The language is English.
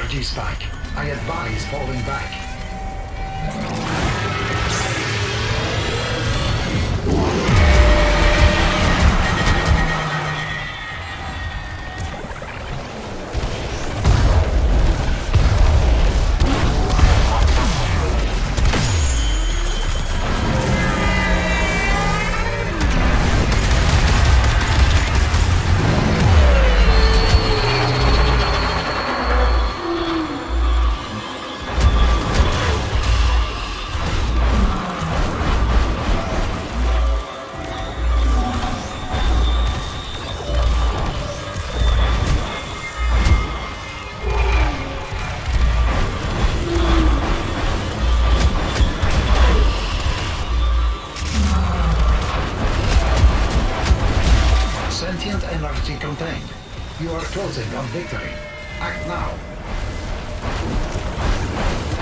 energy spike. I advise falling back. Sentient energy contained. You are closing on victory. Act now.